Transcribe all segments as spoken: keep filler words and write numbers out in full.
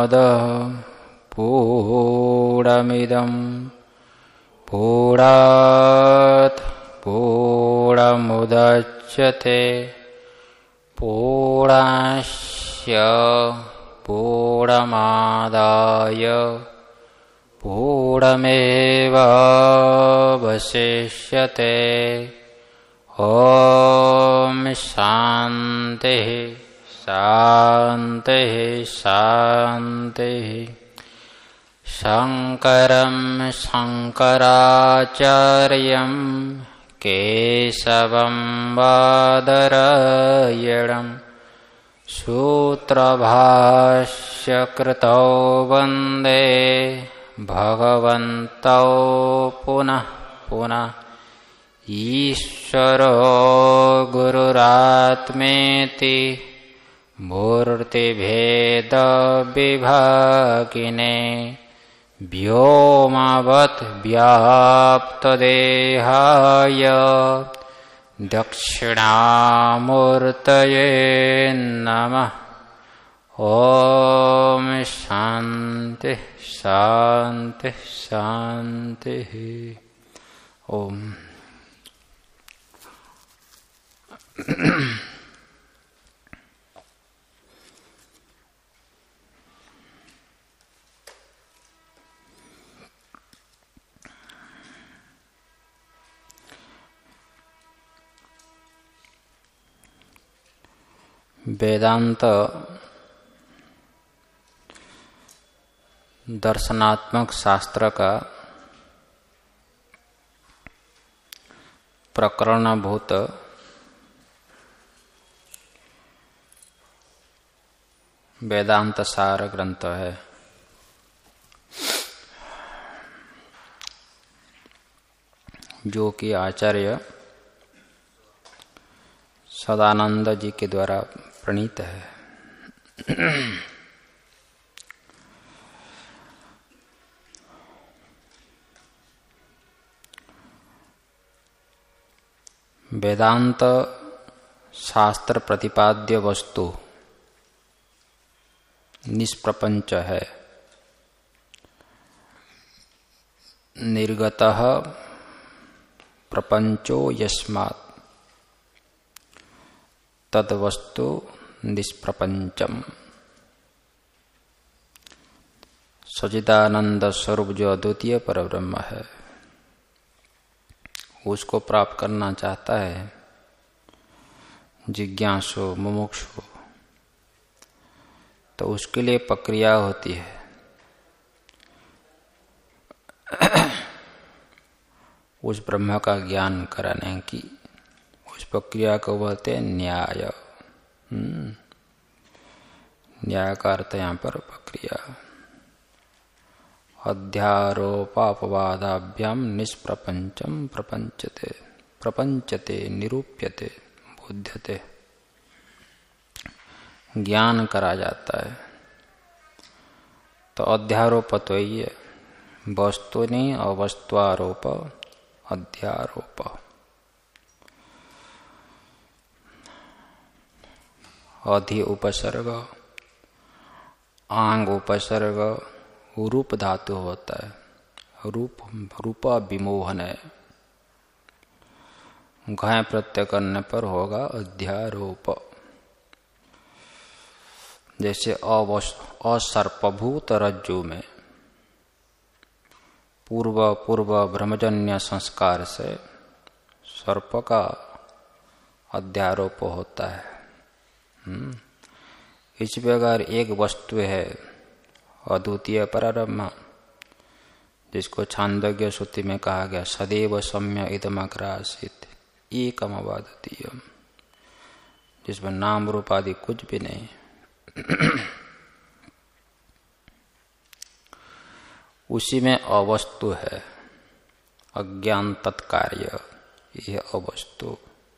पूर्णमिदं पूर्णात् पूर्णमुदच्यते पूर्णस्य पूर्णमादाय पूर्णमेवावशिष्यते। ॐ शान्तिः शान्तिः शान्तिः। शङ्करं शङ्कराचार्यं केशवं बादरायणं सूत्रभाष्यकृतौ वन्दे भगवन्तौ पुनः पुनः। ईश्वरो गुरुरात्मेति मूर्तिभेदविभागिने व्योमवत् व्याप्तदेहाय दक्षिणामूर्तये नमः। ॐ शान्ति शान्ति शान्तिः। ओम वेदांत दर्शनात्मक शास्त्र का प्रकरणभूत वेदांत सार ग्रंथ है। जो कि आचार्य सदानंद जी के द्वारा प्रणीत है। वेदांत शास्त्र प्रतिपाद्य वस्तु निष्प्रपंच है। निर्गतः प्रपंचो यस्मात् तद्वस्तु निष्प्रपंचम। सच्चिदानंद स्वरूप जो अद्वितीय परब्रह्म है, उसको प्राप्त करना चाहता है जिज्ञासु मुमुक्षु, तो उसके लिए प्रक्रिया होती है। उस ब्रह्म का ज्ञान कराने की उस प्रक्रिया को बोलते हैं न्याय। न्याय का अर्थ यहाँ पर प्रक्रिया। अध्यारोपापवादाभ्याम निष्प्रपंचम प्रपंचते प्रपंचते निरूप्यते बोध्यते। ज्ञान करा जाता है। तो अध्यारोप तो ये वस्तु नहीं, अवस्तुआरोप अध्यारोप। अधि उपसर्ग आंग उपसर्ग रूप धातु होता है। रूप रूपा विमोहन है। घय प्रत्यय करने पर होगा अध्यारोप। जैसे असर्पभूत रज्जु में पूर्व पूर्व ब्रह्मजन्य संस्कार से सर्प का अध्यारोप होता है। इस प्रकार एक वस्तु है अद्वितीय परब्रह्म, जिसको छांदोग्य श्रुति में कहा गया सदैव सम्य इदमग्रासित एकमवाद्वितीयम्, जिसमें नाम रूप आदि कुछ भी नहीं। उसी में अवस्तु है, अज्ञान तत्कार्य, यह अवस्तु।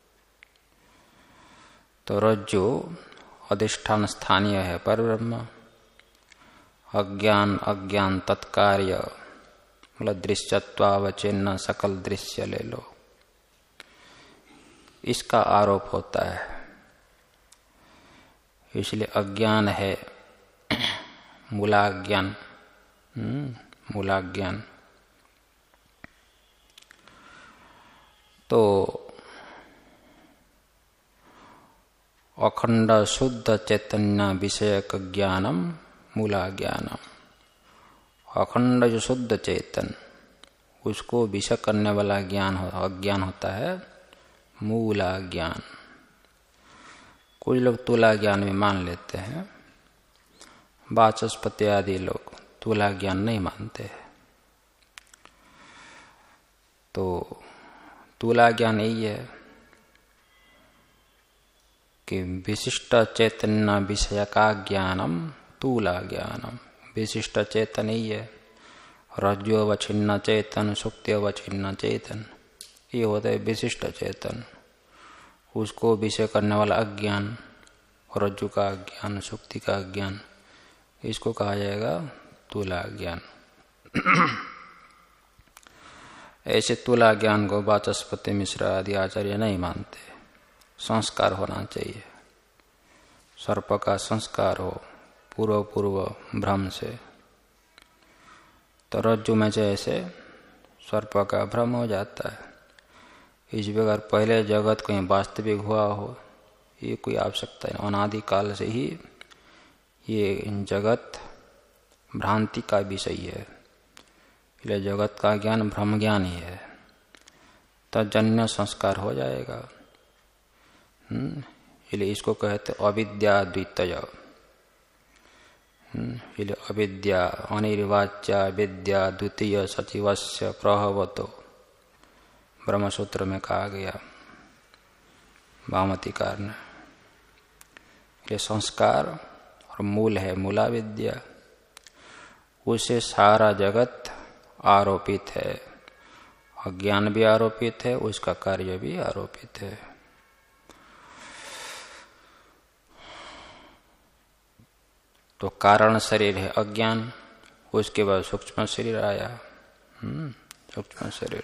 तो रज्जु अधिष्ठान स्थानीय है परब्रह्म। अज्ञान अज्ञान तत्कार्य मतलब दृश्यत्वावचिन्न सकल दृश्य ले लो, इसका आरोप होता है। इसलिए अज्ञान है मूलाज्ञान, मूलाज्ञान। तो अखंड शुद्ध चैतन्य विषयक ज्ञानम मूला ज्ञानम। अखंड जो शुद्ध चेतन, उसको विषय करने वाला ज्ञान हो, अज्ञान होता है मूला ज्ञान। कुछ लोग तुला ज्ञान में मान लेते हैं, वाचस्पति आदि लोग तुला ज्ञान नहीं मानते हैं। तो तुला ज्ञान यही है कि विशिष्ट चैतन्य विषय का ज्ञानम तूला ज्ञानम। विशिष्ट चेतन ही है, रज्जु अवच्छिन्न चेतन, सुक्ति अवच्छिन्न चेतन, ये होता है विशिष्ट चेतन। उसको विषय करने वाला अज्ञान, रज्जु का अज्ञान, सुक्ति का अज्ञान, इसको कहा जाएगा तुला ज्ञान। ऐसे तुला ज्ञान को वाचस्पति मिश्र आदि आचार्य नहीं मानते। संस्कार होना चाहिए, सर्प का संस्कार हो पूर्व पूर्व भ्रम से। तो रज्जु में जैसे सर्प का भ्रम हो जाता है, इस प्रकार पहले जगत कहीं वास्तविक हुआ हो, ये कोई आवश्यकता नहीं। अनादि काल से ही ये जगत भ्रांति का विषय है, इसलिए जगत का ज्ञान ब्रह्म ज्ञान ही है। तजन्य संस्कार हो जाएगा। इसलिए इसको कहते अविद्या द्वितय। इसलिए अविद्या अनिर्वाच्या विद्या द्वितीय सचिवस्य प्रभवतो ब्रह्मसूत्र में कहा गया भामतीकार ने। ये संस्कार और मूल है मूला विद्या, उसे सारा जगत आरोपित है। अज्ञान भी आरोपित है, उसका कार्य भी आरोपित है। तो कारण शरीर है अज्ञान, उसके बाद सूक्ष्म शरीर आया। हम्म सूक्ष्म शरीर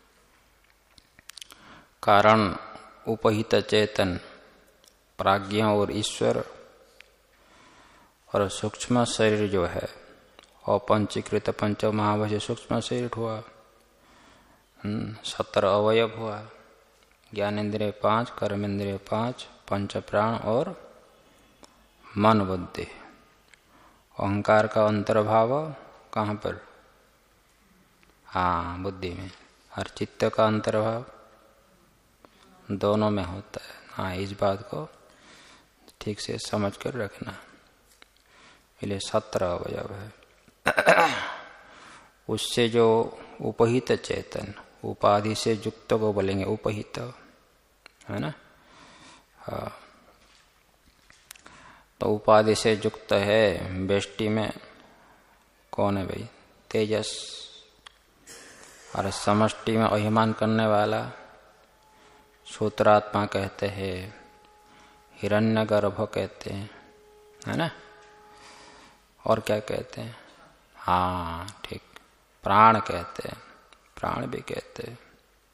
कारण उपहित चेतन प्राज्ञ और ईश्वर, और सूक्ष्म शरीर जो है अपंचीकृत पंच महाभूत सूक्ष्म शरीर हुआ। सत्रह अवयव हुआ, ज्ञानेन्द्रिय पांच, कर्मेंद्रिय पांच, पंच प्राण और मन बुद्धि। अहंकार का अंतर्भाव कहाँ पर? हाँ बुद्धि में। और चित्त का अंतर्भाव दोनों में होता है। हाँ इस बात को ठीक से समझ कर रखना। इसलिए सत्रह अवयव है। उससे जो उपहित चेतन, उपाधि से युक्त को बोलेंगे उपहित, है ना। हाँ तो उपाधि से युक्त है व्यष्टि में कौन है भाई? तेजस। और समष्टि में अभिमान करने वाला सूत्रात्मा कहते हैं, हिरण्यगर्भ कहते हैं, है ना। और क्या कहते हैं? हाँ ठीक, प्राण कहते हैं, प्राण भी कहते हैं।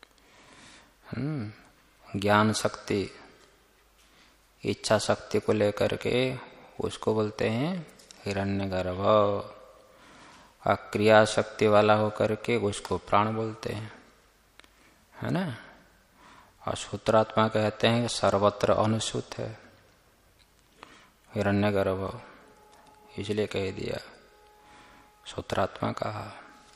हम्म ज्ञान शक्ति, इच्छा शक्ति को लेकर के उसको बोलते हैं हिरण्यगर्भ। और क्रिया शक्ति वाला होकर के उसको प्राण बोलते हैं, है ना। और सूत्रात्मा कहते हैं सर्वत्र अनुसूत है हिरण्यगर्भ, इसलिए कह दिया सूत्रात्मा कहा।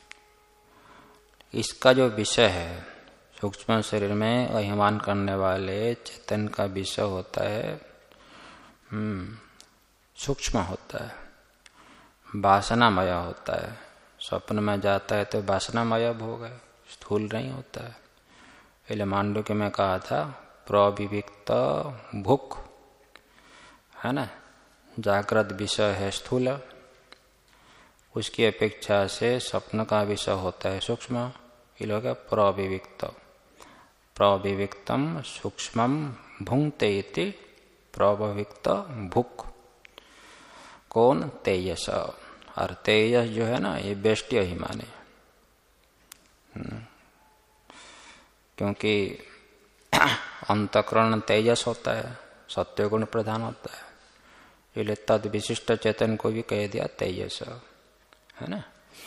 इसका जो विषय है सूक्ष्म शरीर में अभिमान करने वाले चेतन का विषय होता है, हम्म सूक्ष्म होता है, वासनामय होता है। स्वप्न में जाता है तो वासनामय हो गए, स्थूल नहीं होता है। इसलिए मांडुक्य में कहा था प्रविविक्त भुक, है ना। जागृत विषय है स्थूल, उसकी अपेक्षा से स्वप्न का विषय होता है सूक्ष्म। ये लोग प्रविविक्त, प्रविविक्तम सूक्ष्मम भुंक्ते इति प्रविविक्त भुक। कौन? तेजस। और तेजस जो है ना ये व्यष्टि अभिमानी, क्योंकि अंतःकरण तेजस होता है, सत्वगुण प्रधान होता है। इसलिए तद विशिष्ट चेतन को भी कह दिया तेजस, है ना।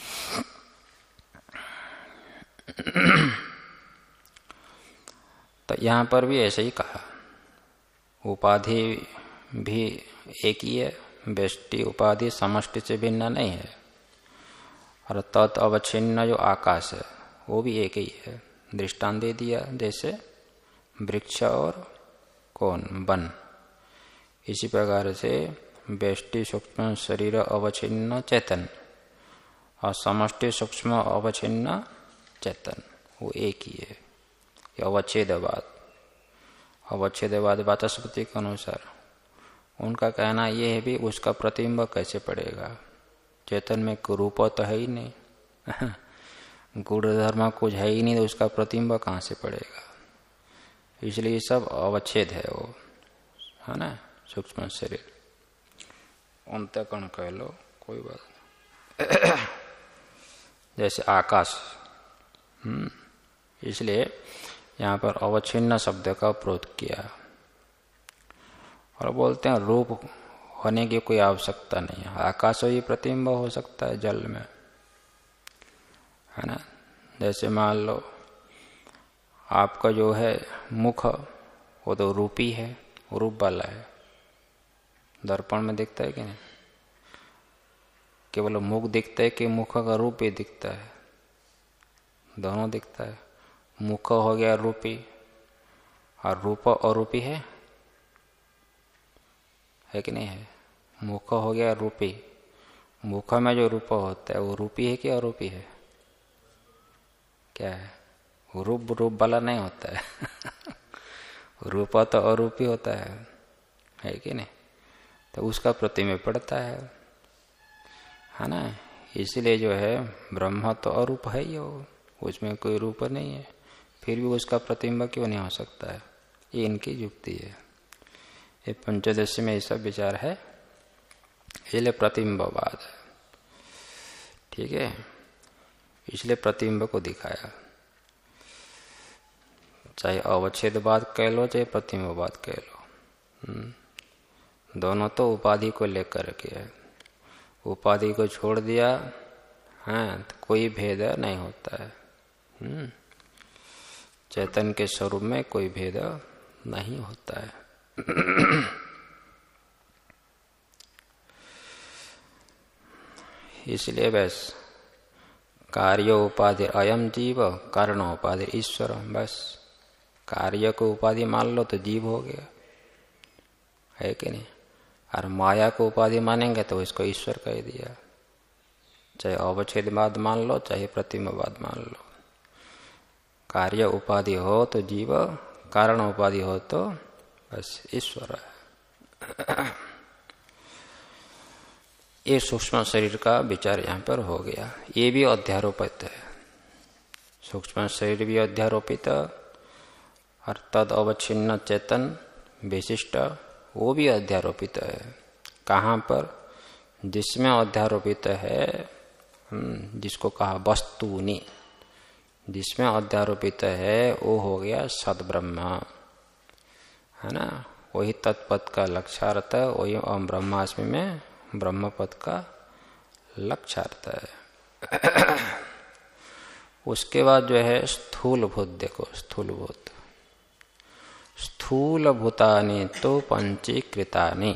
तो यहां पर भी ऐसे ही कहा, उपाधि भी एक ही है, व्यष्टि उपाधि समष्टि से भिन्न नहीं है। और तत् अवच्छिन्न जो आकाश है वो भी एक ही है। दृष्टांत दे दिया, जैसे वृक्ष और कौन वन, इसी प्रकार से व्यष्टि सूक्ष्म शरीर अवच्छिन्न चेतन और समष्टि सूक्ष्म अवच्छिन्न चेतन वो एक ही है। अवच्छेदवाद, अवच्छेदवाद वाचस्पति के अनुसार उनका कहना यह है भी उसका प्रतिबिंब कैसे पड़ेगा, चेतन में रूप तो है ही नहीं, गुण धर्म कुछ है ही नहीं, तो उसका प्रतिबिंब कहाँ से पड़ेगा। इसलिए सब अवच्छेद है वो, है ना। सूक्ष्म शरीर अंतःकरण कह लो, कोई बात जैसे आकाश। हम्म इसलिए यहाँ पर अवच्छिन्न शब्द का प्रयोग किया। और बोलते हैं रूप होने की कोई आवश्यकता नहीं है, आकाश ही प्रतिबिंब हो सकता है जल में, है ना। जैसे मान लो आपका जो है मुख वो तो रूपी है, रूप वाला है, दर्पण में दिखता है कि नहीं, केवल मुख दिखता है कि मुख का रूप ही दिखता है, दोनों दिखता है। मुख हो गया रूपी और रूप अरूपी है, है कि नहीं है। मुख हो गया रूपी, मुख में जो रूप होता है वो रूपी है कि अरूपी है, क्या है, रूप रूप वाला नहीं होता है रूप तो अरूपी होता है, है कि नहीं। तो उसका प्रतिबिंब पड़ता है, है ना। इसलिए जो है ब्रह्म तो अरूप है ही, वो उसमें कोई रूप नहीं है, फिर भी उसका प्रतिबिंब क्यों नहीं हो सकता है, ये इनकी युक्ति है। ये पंचदशी में ये सब विचार है, इसलिए प्रतिबिंबवाद है, ठीक है। इसलिए प्रतिबिंब को दिखाया, चाहे अवच्छेदवाद कह लो चाहे प्रतिबिंबवाद कह लो, दोनों तो उपाधि को लेकर के है। उपाधि को छोड़ दिया है तो कोई भेद नहीं होता है, चैतन्य के स्वरूप में कोई भेद नहीं होता है। इसलिए बस कार्य उपाधि अयम जीव, कारण उपाधि ईश्वर, बस कार्य को उपाधि मान लो तो जीव हो गया, है कि नहीं। और माया को उपाधि मानेंगे तो इसको ईश्वर कह दिया, चाहे अवच्छेदवाद मान लो चाहे प्रतिबिंबवाद मान लो। कार्य उपाधि हो तो जीव, कारण उपाधि हो तो बस ईश्वर है। ये सूक्ष्म शरीर का विचार यहाँ पर हो गया, ये भी अध्यारोपित है। सूक्ष्म शरीर भी अध्यारोपित और तद अवच्छिन्न चेतन विशिष्ट वो भी अध्यारोपित है। कहाँ पर, जिसमें अध्यारोपित है, जिसको कहा वस्तुनि, जिसमें अध्यारोपित है वो हो गया सद्ब्रह्म, है ना। वही तत्पद का लक्ष्यार्थ, वही ब्रह्मास्मि में ब्रह्म पद का लक्ष्यार्थ है। उसके बाद जो है स्थूल भूत, देखो स्थूल भूत, स्थूल भूतानि तो पंचीकृतानि।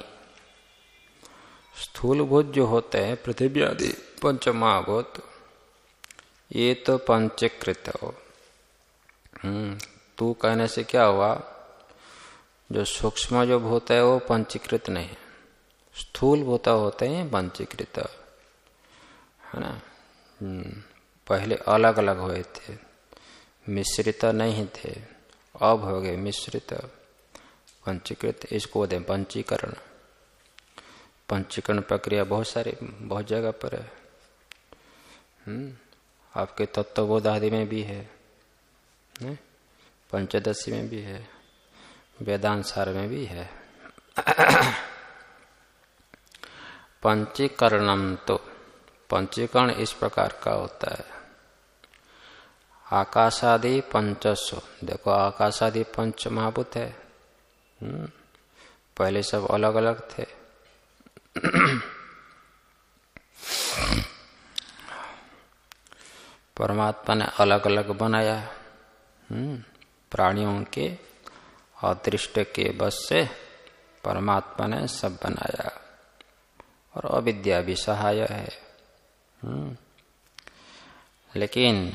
स्थूल भूत जो होते हैं पृथ्वी आदि पंचमहाभूत, ये तो पंचीकृत हो। हम्म तू कहने से क्या हुआ, जो सूक्ष्म जो भूत है वो पंचीकृत नहीं है, स्थूल भूत होते हैं पंचीकृत, है ना। पहले अलग अलग हुए थे, मिश्रित नहीं थे, अब हो गए मिश्रित पंचीकृत, इसको दें पंचीकरण। पंचीकरण प्रक्रिया बहुत सारी बहुत जगह पर है, हम्म आपके तत्वबोध आदि में भी है, ने? पंचदशी में भी है, वेदांत सार में भी है। पंचीकरणम तो पंचीकरण इस प्रकार का होता है। आकाशादि पंचस्व, देखो आकाशादि पंच महाभूत है, पहले सब अलग अलग थे, परमात्मा ने अलग अलग बनाया, हम्म प्राणियों के अदृष्ट के बस से परमात्मा ने सब बनाया, और अविद्या भी सहाय है। हम्म लेकिन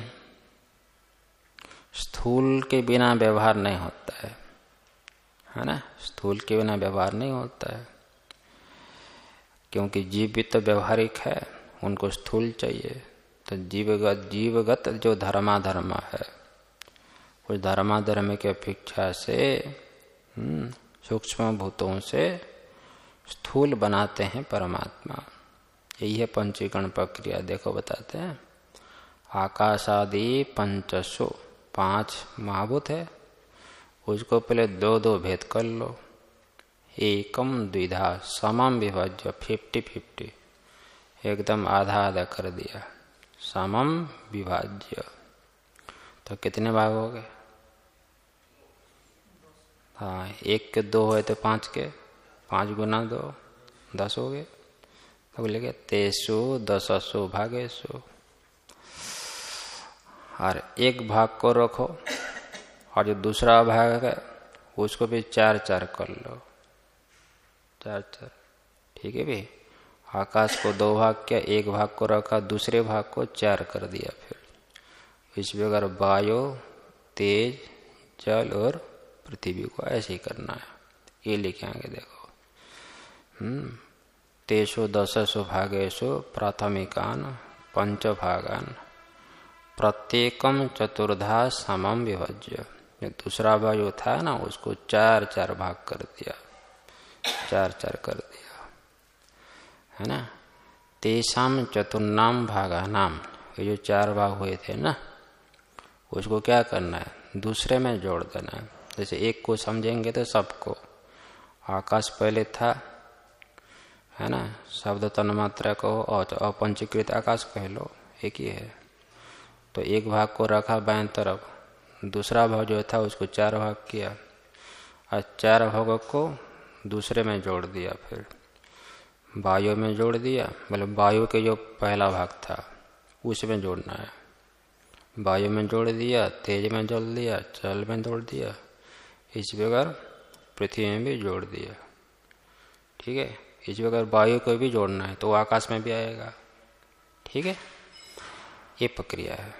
स्थूल के बिना व्यवहार नहीं होता है, है ना। स्थूल के बिना व्यवहार नहीं होता है, क्योंकि जीव भी तो व्यवहारिक है, उनको स्थूल चाहिए। तो जीवगत जीवगत जो धर्माधर्म है, उस धर्माधर्म की अपेक्षा से सूक्ष्म भूतों से स्थूल बनाते हैं परमात्मा। यही है पंचीकरण प्रक्रिया। देखो बताते हैं, आकाशादि पंचसु, पांच महाभूत है, उसको पहले दो दो भेद कर लो। एकम द्विधा समम विभाज्य, फिफ्टी फिफ्टी, एकदम आधा आधा कर दिया, समम विभाज्य। तो कितने भाग हो गए? हाँ, एक के दो है तो पांच के पांच गुना दो दस हो गए। तो बोलेगे तेसु दससु भागेशु। और एक भाग को रखो, और जो दूसरा भाग है उसको भी चार चार कर लो, चार चार, ठीक है भी। आकाश को दो भाग किया, एक भाग को रखा, दूसरे भाग को चार कर दिया। फिर इस प्रकार वायु, तेज, जल और पृथ्वी को ऐसे ही करना है। ये लिखे आगे देखो, हम्म तेषु दशसु भागेषु प्राथमिकान पंच भागान प्रत्येकम चतुर्धा समम विभज्य। दूसरा भाग जो था ना, उसको चार चार भाग कर दिया, चार चार कर दिया, है ना। तेषाम चतुर्नाम भागा नाम, ये जो चार भाग हुए थे ना, उसको क्या करना है? दूसरे में जोड़ देना है। जैसे एक को समझेंगे तो सबको, आकाश पहले था, है ना, शब्द तन्मात्रा को और अपंचीकृत आकाश कह लो, एक ही है। तो एक भाग को रखा बाएं तरफ, दूसरा भाग जो था उसको चार भाग किया, और चार भागों को दूसरे में जोड़ दिया। फिर वायु में जोड़ दिया, मतलब वायु के जो पहला भाग था उसमें जोड़ना है। वायु में जोड़ दिया, तेज में जोड़ दिया, जल में जोड़ दिया, इस प्रकार पृथ्वी में भी जोड़ दिया, ठीक है। इस प्रकार वायु को भी जोड़ना है तो आकाश में भी आएगा, ठीक है। ये प्रक्रिया है।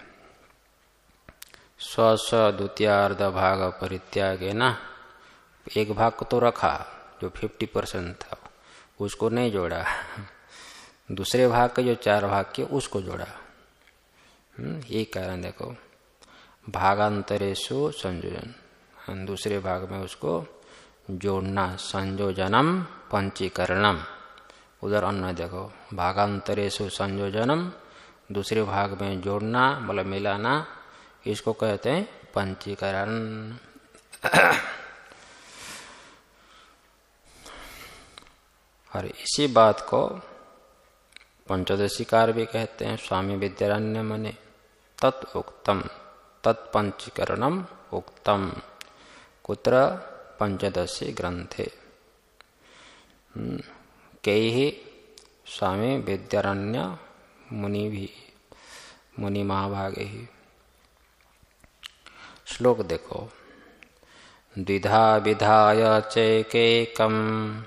स्व स्व द्वितीयार्ध भाग परित्यागे ना, एक भाग को तो रखा जो फिफ्टी परसेंट था, उसको नहीं जोड़ा, दूसरे भाग के जो चार भाग के उसको जोड़ा। ये कारण देखो, भागांतरेषु संयोजन, दूसरे भाग में उसको जोड़ना, संयोजनम पंचीकरणम। उधर अन्य देखो, भागांतरेषु संयोजनम, दूसरे भाग में जोड़ना मतलब मिलाना, इसको कहते हैं पंचीकरण। और इसी बात को पंचदशीकार भी कहते हैं। स्वामी विद्यारण्य मने तत् उक्तम तत्पंचीकरणम उक्तम कुत्र पंचदशी ग्रंथे। कई ही स्वामी विद्यारण्य मुनि भी, मुनि महाभागे ही। श्लोक देखो, द्विधा विधाय चैकेकम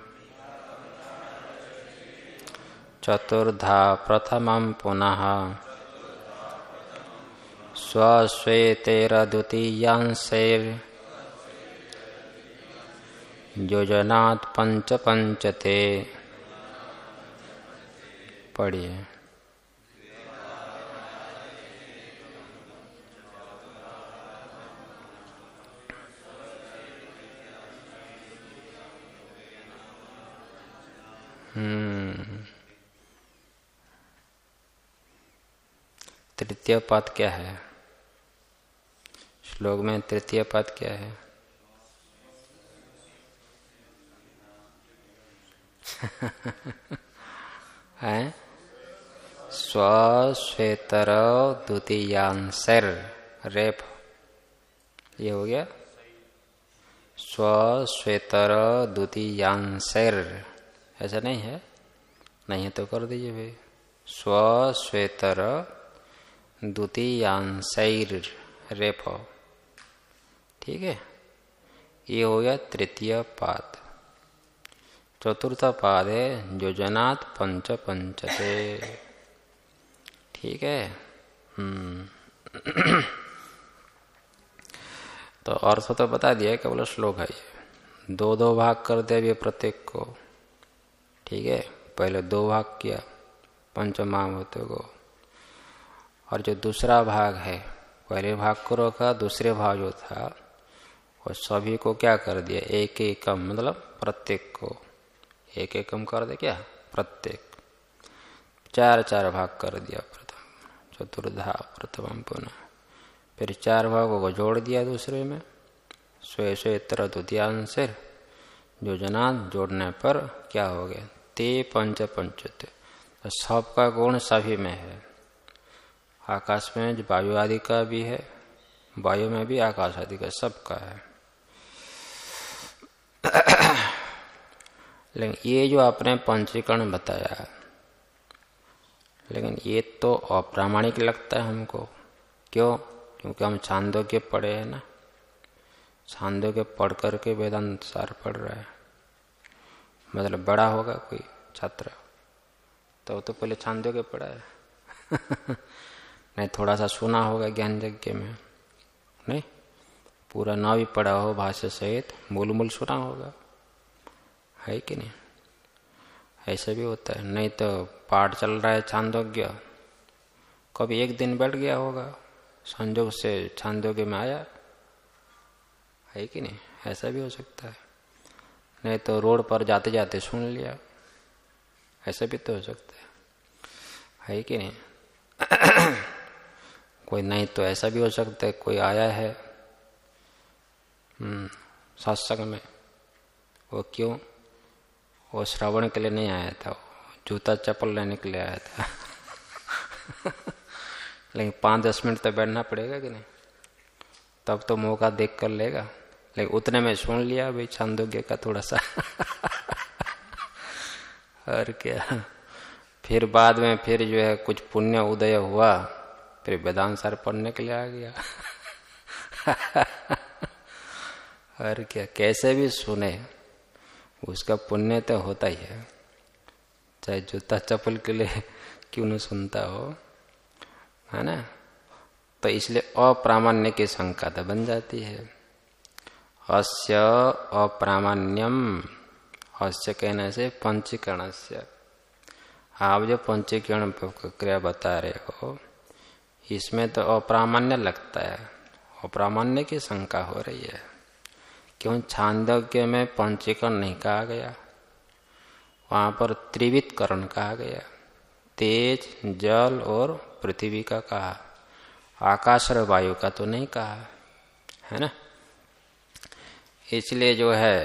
चतुर्धा प्रथमं पुनः स्वश्वेतेरद्वितीयांशैर् योजनात् पंच पंचते। पढ़िए। हम्म तृतीय पद क्या है? श्लोक में तृतीय पद क्या है? है स्वश्वेतर द्वितीयांशैर, रेप, ये हो गया। स्वश्वेतर द्वितीयांशैर, ऐसा नहीं है? नहीं है तो कर दीजिए भाई। स्वश्वेतर द्वितीयांशैर रेफ, ठीक है। ये हो गया तृतीय पाद। चतुर्थ पाद है योजनात् पंच पंचते, ठीक है। हम्म तो अर्थ तो बता दिया, केवल श्लोक है ये। दो दो भाग कर दे अभी प्रत्येक को, ठीक है। पहले दो भाग किया पंचमावृत को, और जो दूसरा भाग है पहले भाग को रखा, दूसरे भाग जो था वो सभी को क्या कर दिया, एक एकम, मतलब प्रत्येक को एक एकम कर दे, क्या प्रत्येक, चार चार भाग कर दिया। प्रथम चतुर्धा प्रथम पुनः, फिर चार भागों को जोड़ दिया दूसरे में, स्वे स्वे तरह द्वितीयांश योजना जोड़ने पर क्या हो गया, ते पंच पंचते। तो सबका गुण सभी में है। आकाश में जो वायु आदि का भी है, वायु में भी आकाश आदि का सबका है। लेकिन ये जो आपने पंचीकरण बताया, लेकिन ये तो अप्रामाणिक लगता है हमको। क्यों? क्योंकि हम छांदोग्य पढ़े हैं ना, छांदोग्य पढ़ करके वेदांत सार पढ़ रहा है। मतलब बड़ा होगा कोई छात्र तो तो पहले छांदोग्य पढ़ा है नहीं, थोड़ा सा सुना होगा ज्ञान यज्ञ में, नहीं पूरा ना भी पढ़ा हो भाष्य सहित, मूल मूल सुना होगा, है कि नहीं? ऐसा भी होता है। नहीं तो पाठ चल रहा है छांदोग्य, कभी एक दिन बैठ गया होगा, संजोग से छांदोग्य में आया, है कि नहीं? ऐसा भी हो सकता है। नहीं तो रोड पर जाते जाते सुन लिया, ऐसा भी तो हो सकता है, है कि नहीं? कोई नहीं तो ऐसा भी हो सकता है, कोई आया है हम्म सत्संग में, वो क्यों, वो श्रवण के लिए नहीं आया था, जूता चप्पल लेने के लिए आया था लेकिन पाँच दस मिनट तो बैठना पड़ेगा कि नहीं, तब तो मौका देख कर लेगा। लेकिन उतने में सुन लिया भाई छांदोग्य का थोड़ा सा और क्या, फिर बाद में फिर जो है कुछ पुण्य उदय हुआ, फिर वेदांत सार पढ़ने के लिए आ गया और क्या, कैसे भी सुने उसका पुण्य तो होता ही है, चाहे जूता चप्पल के लिए क्यों न सुनता हो, है ना। तो इसलिए अप्रामाण्य की शंका तो बन जाती है। अस्य अप्रामाण्यम, अस्य कहने से पंचीकरण से, आप जो पंचीकरण प्रक्रिया बता रहे हो इसमें तो अप्रामाण्य लगता है, अप्रामाण्य की शंका हो रही है। क्यों? छांदोग्य में पंचीकरण नहीं कहा गया, वहां पर त्रिविध करण कहा गया, तेज, जल और पृथ्वी का कहा, आकाश और वायु का तो नहीं कहा, है ना। इसलिए जो है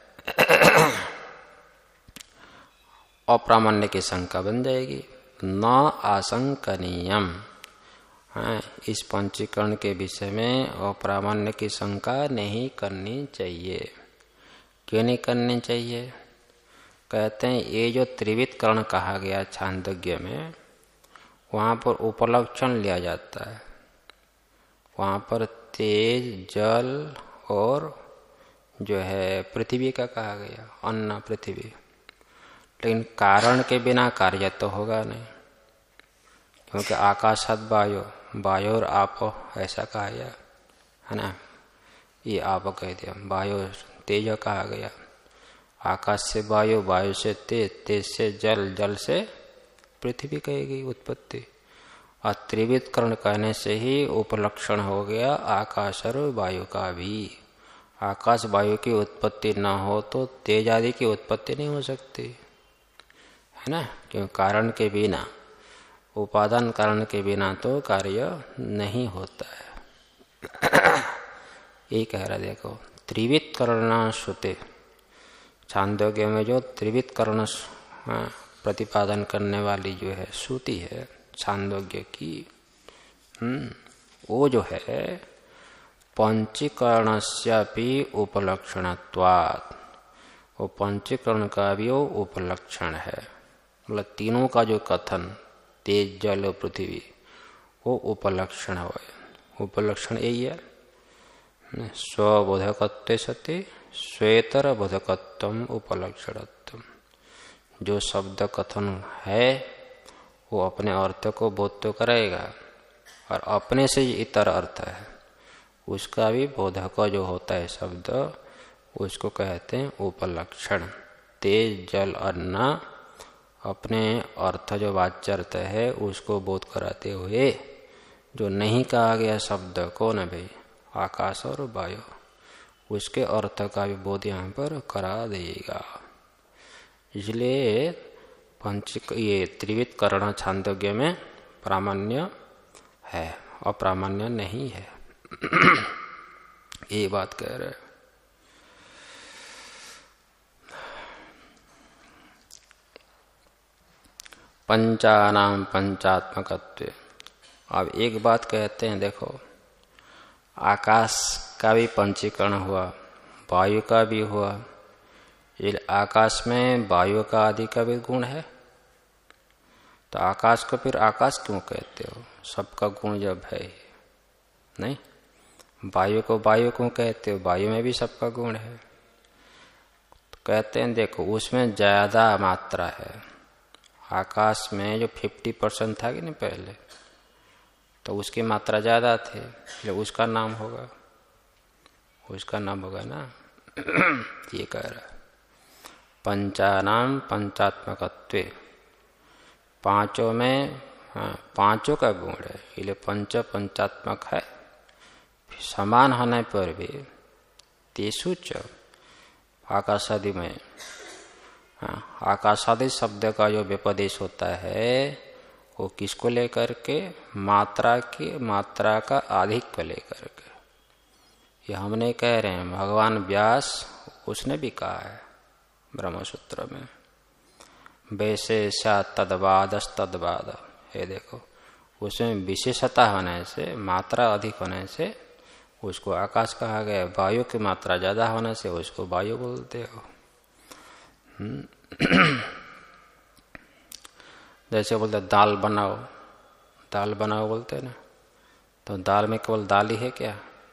अप्रामाण्य की शंका बन जाएगी। न आशंकनीयम, हाँ, इस पंचीकरण के विषय में अप्रामाण्य की शंका नहीं करनी चाहिए। क्यों नहीं करनी चाहिए? कहते हैं ये जो त्रिविध करण कहा गया छांदोग्य में, वहां पर उपलक्षण लिया जाता है, वहां पर तेज, जल और जो है पृथ्वी का कहा गया, अन्न पृथ्वी। लेकिन कारण के बिना कार्य तो होगा नहीं, क्योंकि आकाशात वायु, वायु और आप ऐसा कहा गया है ना, ये आप कह दिया, वायु तेज कहा गया, आकाश से वायु, वायु से तेज, तेज से जल, जल से पृथ्वी कहेगी उत्पत्ति। और त्रिविध करण कहने से ही उपलक्षण हो गया आकाश और वायु का भी। आकाश वायु की उत्पत्ति न हो तो तेज आदि की उत्पत्ति नहीं हो सकती, है ना। क्योंकि कारण के बिना, उपादान कारण के बिना तो कार्य नहीं होता है ये कह रहा, देखो त्रिविध करण श्रुते, छांदोग्य में जो त्रिविध करण प्रतिपादन करने वाली जो है श्रुति है छांदोग्य की, हम्म वो जो है पंचीकरणस्यापि उपलक्षणत्वात्, वो पंचीकरण का भी वो उपलक्षण है। मतलब तीनों का जो कथन, तेज, जल और पृथ्वी, वो उपलक्षण हो। उपलक्षण यही है, स्वबोधकत्व सति स्वेतर बोधकत्व उपलक्षणत्व। जो शब्द कथन है वो अपने अर्थ को बोध तो करेगा, और अपने से इतर अर्थ है उसका भी बोधक जो होता है शब्द, उसको कहते हैं उपलक्षण। तेज जल अन्न अपने अर्थ जो वाच्य अर्थ है उसको बोध कराते हुए जो नहीं कहा गया शब्द कौन है भाई, आकाश और वायु, उसके अर्थ का भी बोध यहाँ पर करा देगा। इसलिए पंच ये त्रिविध करण छांदोग्य में प्रामाण्य है, अप्रामाण्य नहीं है। ये बात कह रहे। पंचानाम पंचात्मकत्व। अब एक बात कहते हैं, देखो आकाश का भी पंचीकरण हुआ, वायु का भी हुआ, ये आकाश में वायु का आदि का भी गुण है, तो आकाश को फिर आकाश क्यों कहते हो? सबका गुण जब है नहीं। वायु को वायु क्यों कहते हो? वायु में भी सबका गुण है। तो कहते हैं देखो उसमें ज्यादा मात्रा है। आकाश में जो फिफ्टी परसेंट था कि नहीं पहले, तो उसकी मात्रा ज्यादा थी, इसलिए उसका नाम होगा, उसका नाम होगा ना। ये कह रहा पंचानाम पंचात्मकत्वे, पांचों में हाँ, पांचों का गुण है, इसलिए पंच पंचात्मक है। समान होने पर भी तेषु च आकाशादि में, हाँ, आकाशादि शब्द का जो व्यपदेश होता है वो किसको लेकर के? मात्रा की, मात्रा का अधिक को लेकर के। ये हम नहीं कह रहे हैं, भगवान व्यास उसने भी कहा है ब्रह्मसूत्र में, वैशेषा तद्वादस तद्वाद। ये देखो उसमें विशेषता होने से, मात्रा अधिक होने से उसको आकाश कहा गया। वायु की मात्रा ज्यादा होने से उसको वायु बोलते हो। जैसे बोलते दाल बनाओ, दाल बनाओ बोलते ना, तो दाल में केवल दाल ही है क्या?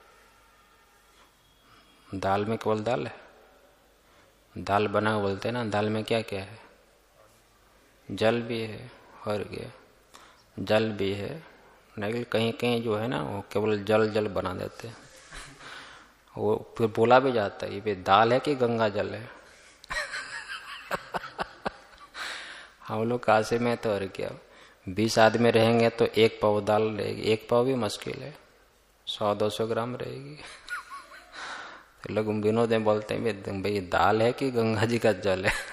दाल में केवल दाल है? दाल बनाओ बोलते ना, दाल में क्या क्या है? जल भी है, और क्या? जल भी है, लेकिन कहीं कहीं जो है ना वो केवल जल जल बना देते हैं। वो फिर बोला भी जाता है ये दाल है कि गंगा जल है। हम लोग काशी में तो और क्या, बीस आदमी रहेंगे तो एक पाव दाल रहेगी, एक पाव भी मुश्किल है, सौ दो सौ ग्राम रहेगी। तो लोग विनोद में बोलते हैं भाई दाल है कि गंगा जी का जल है।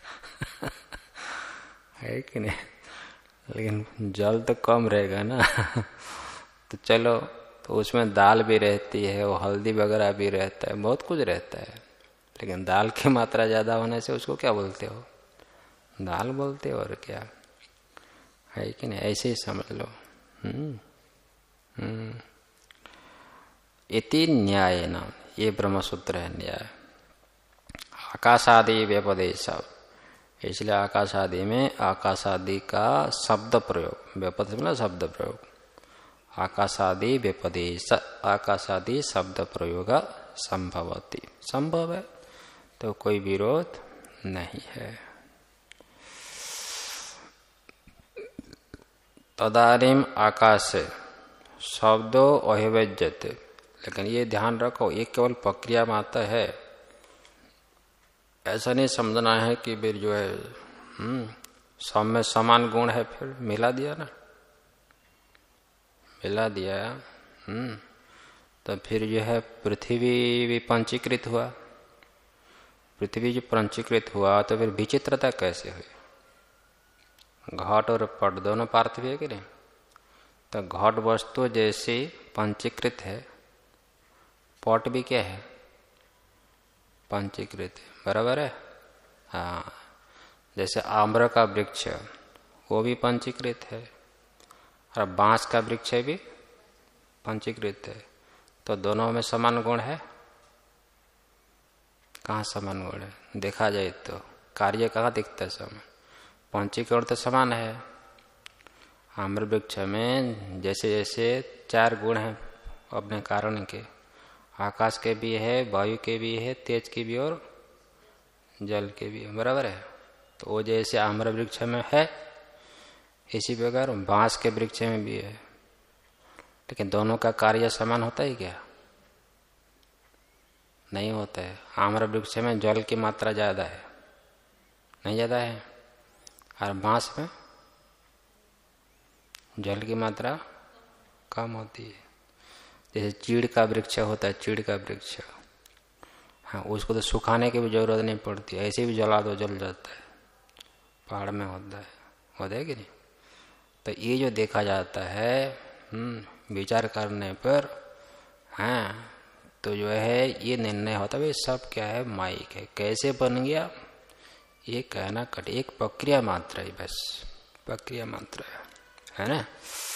है कि नहीं? लेकिन जल तो कम रहेगा ना। तो चलो, तो उसमें दाल भी रहती है, वो हल्दी वगैरह भी रहता है, बहुत कुछ रहता है, लेकिन दाल की मात्रा ज्यादा होने से उसको क्या बोलते हो? दाल बोलते हो, और क्या है कि नहीं? ऐसे ही समझ लो। हम्म हम्म इति न्याय न, ये ब्रह्मसूत्र है न्याय। आकाशादि व्यपदेश, इसलिए आकाशादि में आकाशादि का शब्द प्रयोग, व्यपदेश मतलब शब्द प्रयोग, आकाशादि व्यपदेश, आकाशादि शब्द प्रयोग संभवति, संभव है तो कोई विरोध नहीं है। तदानीम आकाश शब्दो अहिव्यज्यते, लेकिन ये ध्यान रखो ये केवल प्रक्रिया मात्र है, ऐसा नहीं समझना है कि फिर जो है हम्म सब में समान गुण है, फिर मिला दिया ना, मिला दिया हम्म तो फिर जो है पृथ्वी भी पंचीकृत हुआ, पृथ्वी जो पंचीकृत हुआ तो फिर विचित्रता कैसे हुई? घट और पट दोनों पार्थिव है कि नहीं? तो घट वस्तु जैसे पंचीकृत है, पट भी क्या है? पंचीकृत है, बराबर है। हाँ, जैसे आम्र का वृक्ष वो भी पंचीकृत है, और बांस का वृक्ष भी पंचीकृत है, तो दोनों में समान गुण है? कहाँ समान गुण है? देखा जाए तो कार्य कहाँ दिखता है? समान, पंचीकरण तो समान है, आम्र वृक्ष में जैसे जैसे चार गुण हैं अपने कारण के, आकाश के भी है, वायु के भी है, तेज के भी और जल के भी है, बराबर है। तो वो जैसे आम्र वृक्ष में है इसी प्रकार बांस के वृक्ष में भी है। लेकिन दोनों का कार्य समान होता है क्या? नहीं होता है। आम्र वृक्ष में जल की मात्रा ज्यादा है, नहीं ज्यादा है, और बांस में जल की मात्रा कम होती है। जैसे चीड़ का वृक्ष होता है, चीड़ का वृक्ष, हाँ उसको तो सुखाने की भी जरूरत नहीं पड़ती, ऐसे भी जला दो जल जाता है, पहाड़ में होता है, होता है कि नहीं। तो ये जो देखा जाता है हम्म विचार करने पर, हाँ तो जो है ये निर्णय होता है सब क्या है, माइक है। कैसे बन गया ये कहना कट, एक प्रक्रिया मात्र है, बस प्रक्रिया मात्र है, है ना।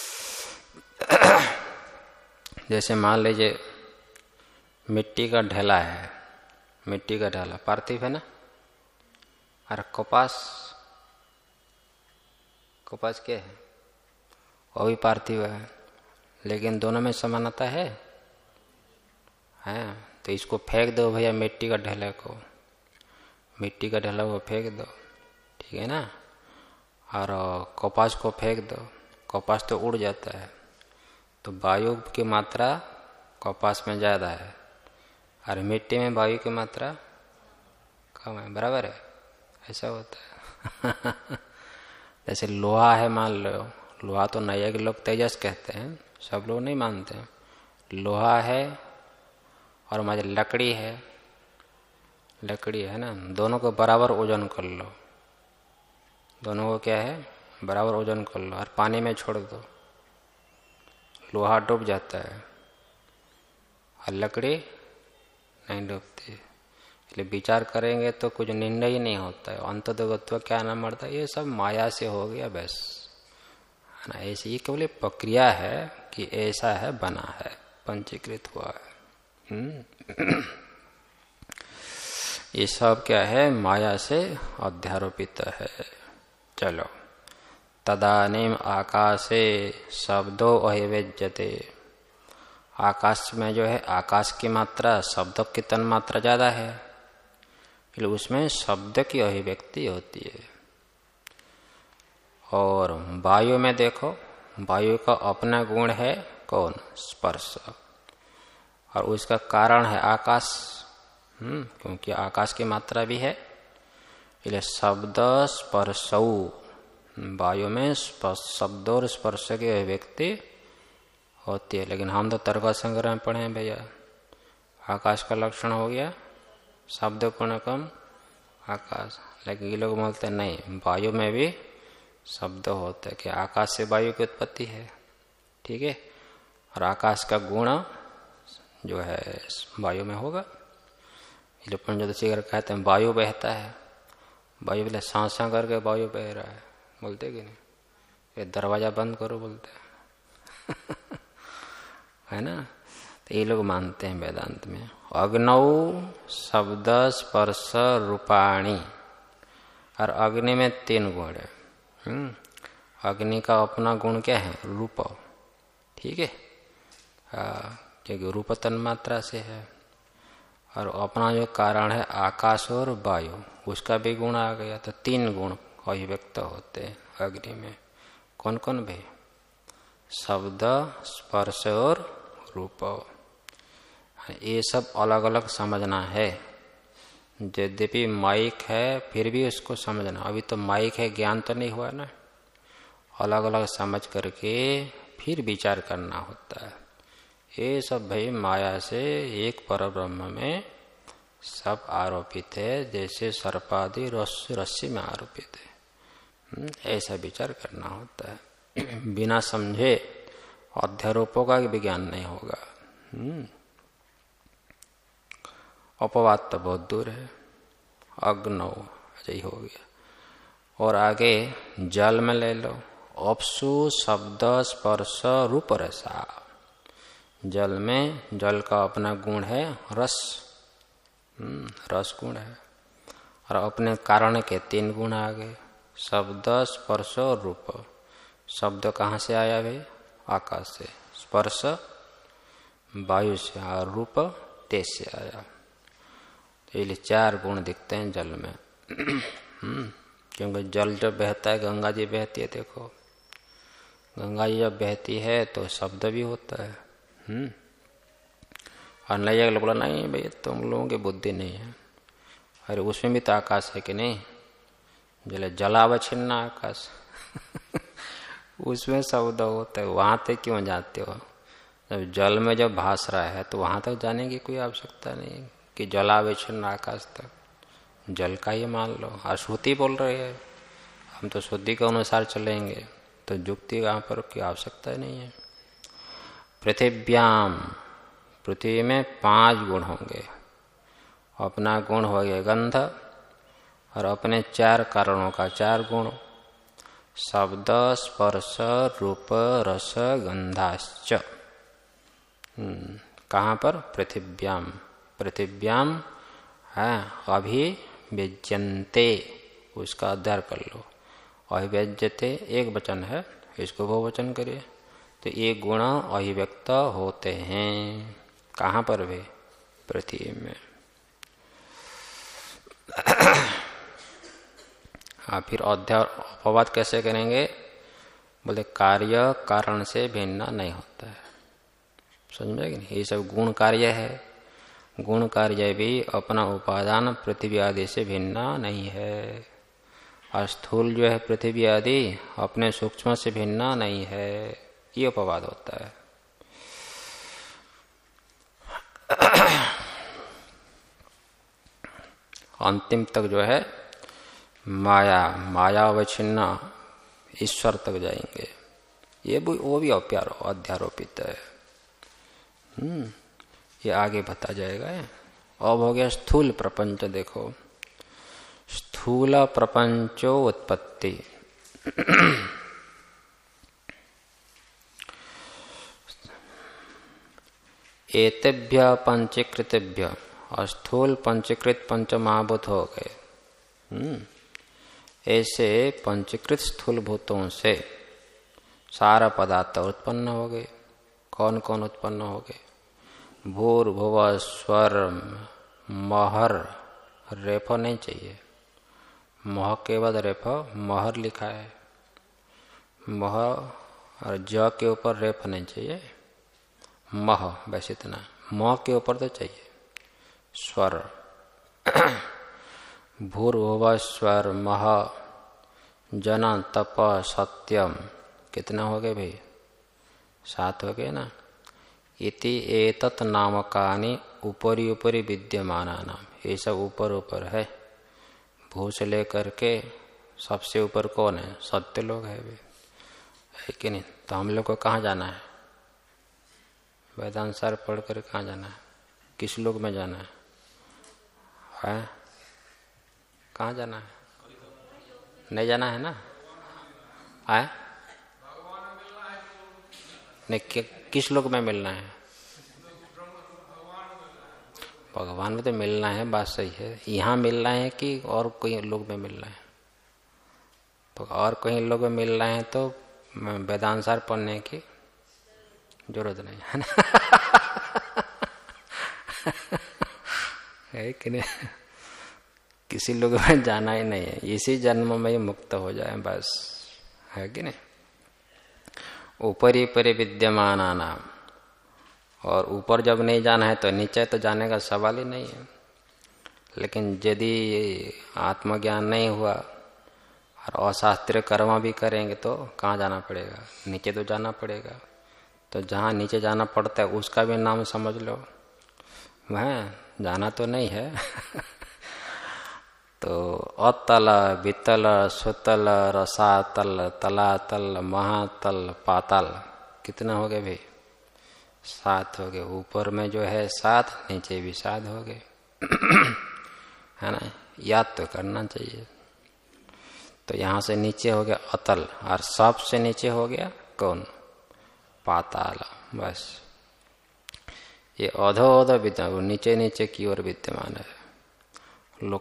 जैसे मान लीजिए मिट्टी का ढेला है, मिट्टी का ढेला पार्थिव है ना, और कपास, कपास क्या है, वो भी पार्थिव है, लेकिन दोनों में समानता है, हैं। तो इसको फेंक दो भैया मिट्टी का ढेला को, मिट्टी का ढेला को फेंक दो, ठीक है ना। और कपास को फेंक दो, कपास तो उड़ जाता है। तो वायु की मात्रा कपास में ज्यादा है और मिट्टी में वायु की मात्रा कम है, बराबर है, ऐसा होता है। जैसे लोहा है, मान लो लोहा तो नया के लोग तेजस कहते हैं, सब लोग नहीं मानते हैं। लोहा है और मुझे लकड़ी है, लकड़ी है ना, दोनों को बराबर ओजन कर लो, दोनों को क्या है बराबर ओजन कर लो और पानी में छोड़ दो, लोहा डूब जाता है और लकड़ी नहीं डूबती। इसलिए विचार करेंगे तो कुछ निर्णय ही नहीं होता है। अंततोगत्व क्या नाम मरता है, ये सब माया से हो गया बस, है ना। ऐसी ही केवल प्रक्रिया है कि ऐसा है, बना है, पंचीकृत हुआ है। हम्म ये सब क्या है, माया से अध्यारोपित है। चलो, तदानीम आकाशे शब्दों अहिवेज्यते, आकाश में जो है आकाश की मात्रा शब्द की तन मात्रा ज्यादा है, इसलिए उसमें शब्द की अभिव्यक्ति होती है। और वायु में देखो, वायु का अपना गुण है कौन, स्पर्श, और उसका कारण है आकाश, हम्म क्योंकि आकाश की मात्रा भी है, इसलिए शब्द स्पर्शौ, वायु में शब्द और स्पर्श की अभिव्यक्ति होती है। लेकिन हम तो तर्क संग्रह में पढ़े हैं भैया, आकाश का लक्षण हो गया शब्द गुण कम आकाश, लेकिन ये लोग बोलते नहीं, वायु में भी शब्द होता है कि आकाश से वायु की उत्पत्ति है, ठीक है, और आकाश का गुण जो है वायु में होगा। इसलिए पंचदशी कहते हैं वायु बहता है, वायु बोले सांस करके वायु बह रहा है, बोलते कि नहीं, ये दरवाजा बंद करो बोलते हैं। है ना। तो ये लोग मानते हैं वेदांत में अग्नौ शब्द स्पर्श रूपाणी, और अग्नि में तीन गुण है। हम्म अग्नि का अपना गुण क्या है, रूप, ठीक है, क्योंकि रूप तन्मात्रा से है, और अपना जो कारण है आकाश और वायु, उसका भी गुण आ गया। तो तीन गुण अभिव्यक्त होते हैं अग्नि में। कौन कौन भाई, शब्द स्पर्श और रूप, ये सब अलग अलग समझना है। यद्यपि माइक है फिर भी उसको समझना, अभी तो माइक है, ज्ञान तो नहीं हुआ ना, अलग अलग समझ करके फिर विचार करना होता है। ये सब भाई माया से एक परब्रह्म में सब आरोपित है, जैसे सर्पादि रस्सी में आरोपित है, ऐसा विचार करना होता है। बिना समझे अध्यारोपों का भी ज्ञान नहीं होगा। अपवाद तो बहुत दूर है, अग्नौ अजय हो गया। और आगे जल में ले लो, अपसु शब्द स्पर्श रूप रसा, जल में जल का अपना गुण है रस, रस गुण है, और अपने कारण के तीन गुण आ गए, शब्द स्पर्श और रूप। शब्द कहाँ से आया भाई? आकाश से। स्पर्श वायु से और रूप तेज से आया। तो इसलिए चार गुण दिखते हैं जल में। क्योंकि जल जब बहता है, गंगा जी बहती है, देखो गंगा जी जब बहती है तो शब्द भी होता है। हम्म और नहीं अगला बोला नहीं भाई तुम लोगों की बुद्धि नहीं है। अरे उसमें भी तो आकाश है कि नहीं? जले जलावच्छिन्न आकाश उसमें शब्द होता है, वहां तक क्यों जाते हो? जब जल में जब भास रहा है तो वहां तक जाने की कोई आवश्यकता नहीं कि जलावच्छिन्न आकाश तक। जल का ही मान लो। अशुद्धि बोल रहे हैं, हम तो शुद्धि के अनुसार चलेंगे, तो युक्ति यहाँ पर की आवश्यकता नहीं है। पृथिव्याम, पृथ्वी में पांच गुण होंगे। अपना गुण हो गया गंध, और अपने चार कारणों का चार गुण, शब्द स्पर्श रूप रस गंधाश्च। कहाँ पर? पृथिव्याम। पृथिव्याम है अभिव्यज्यन्ते, उसका अध्ययन कर लो। अभिव्यज्यते एक वचन है, इसको बहुवचन करिए। तो ये गुण अभिव्यक्त होते हैं कहाँ पर वे? पृथ्वी में। हाँ, फिर अध्याय अपवाद कैसे करेंगे? बोले कार्य कारण से भिन्न नहीं होता है। समझे कि नहीं? ये सब गुण कार्य है। गुण कार्य भी अपना उपादान पृथ्वी आदि से भिन्न नहीं है। और स्थूल जो है पृथ्वी आदि अपने सूक्ष्म से भिन्न नहीं है। ये अपवाद होता है। अंतिम तक जो है माया, मायावच्छिन्न ईश्वर तक जाएंगे। ये भी वो भी अध्यारोपित है। हम्म ये आगे बता जाएगा। अब हो गया स्थूल प्रपंच। देखो स्थूल प्रपंचो उत्पत्ति। एतेभ्य पंचीकृतेभ्य, स्थूल पंचीकृत पंच महाभूत हो गए। हम्म ऐसे पंचीकृत स्थूल भूतों से सारा पदार्थ उत्पन्न हो गए। कौन कौन उत्पन्न हो गए? भूर्भुव स्वर महर, रेफो नहीं चाहिए, मह के बाद रेफो महर लिखा है। मह और ज के ऊपर रेफ नहीं चाहिए, मह बस इतना। मह के ऊपर तो चाहिए स्वर। भूर्भुव स्वर मह जन तप सत्यम, कितना हो गए भाई? सात हो गए ना। इति एतत् नामकानि ऊपरी ऊपरी विद्यमाना नाम। ये सब ऊपर ऊपर है। भू से लेकर के सबसे ऊपर कौन है? सत्य लोग है वे, है कि नहीं? तो हम लोग को कहाँ जाना है? वेदांत सार पढ़ कर कहाँ जाना है? किस लोग में जाना है? है कहाँ जाना है? नहीं जाना है ना? आए नहीं, कि, किस लोग में मिलना है? भगवान में तो मिलना है, बात सही है। यहाँ मिलना है कि और कोई लोग में मिलना है? तो और कहीं लोग में मिलना है तो वेदांत सार पढ़ने की जरूरत नहीं है ना। है कि नहीं? किसी लोग में जाना ही नहीं है। इसी जन्म में ही मुक्त हो जाए बस, है कि नहीं? ऊपरी ऊपरी विद्यमाना नाम। और ऊपर जब नहीं जाना है तो नीचे तो जाने का सवाल ही नहीं है। लेकिन यदि आत्मज्ञान नहीं हुआ और अशास्त्रीय कर्म भी करेंगे तो कहाँ जाना पड़ेगा? नीचे तो जाना पड़ेगा। तो जहाँ नीचे जाना पड़ता है उसका भी नाम समझ लो। वह जाना तो नहीं है। तो अतल वितल सुतल रसातल तलातल महातल पाताल, कितना हो गए भाई? सात हो गए। ऊपर में जो है सात, नीचे भी सात हो गए। है ना? याद तो करना चाहिए। तो यहाँ से नीचे हो गया अतल, और सबसे नीचे हो गया कौन? पाताल। बस ये अधो अधो विद्या, नीचे नीचे की ओर विद्यमान है।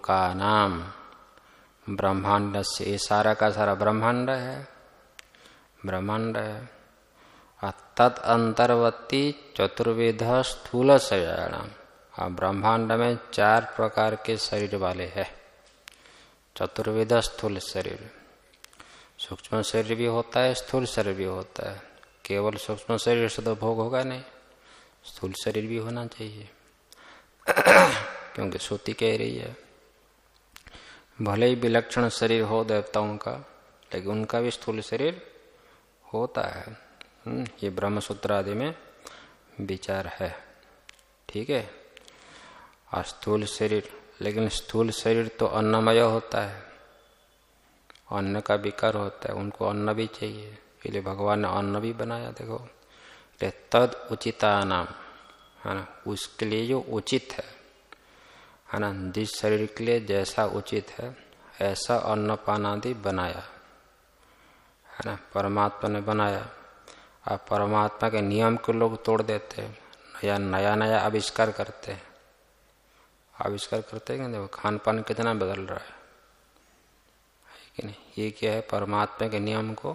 लोकानाम ब्रह्मांड से, ये सारा का सारा ब्रह्मांड है। ब्रह्मांड है। तत् अंतर्वर्ती चतुर्विध स्थूल शरीराणाम, ब्रह्मांड में चार प्रकार के शरीर वाले है। चतुर्विध स्थूल शरीर, सूक्ष्म शरीर भी होता है, स्थूल शरीर भी होता है। केवल सूक्ष्म शरीर से तो भोग होगा नहीं, स्थूल शरीर भी होना चाहिए। क्योंकि श्रुति कह रही है भले ही विलक्षण शरीर हो देवताओं का, लेकिन उनका भी स्थूल शरीर होता है। ये ब्रह्मसूत्र आदि में विचार है, ठीक है। और स्थूल शरीर, लेकिन स्थूल शरीर तो अन्नमय होता है, अन्न का विकार होता है, उनको अन्न भी चाहिए, इसलिए भगवान ने अन्न भी बनाया। देखो तद उचिता नाम, है ना, उसके लिए जो उचित है, है ना, जिस शरीर के लिए जैसा उचित है ऐसा अन्न पान आदि बनाया, है ना, परमात्मा ने बनाया। अब परमात्मा के नियम को लोग तोड़ देते हैं, या नया नया आविष्कार करते हैं। आविष्कार करते हैं कि देखो खान पान कितना बदल रहा है, है कि नहीं। ये क्या है, परमात्मा के नियम को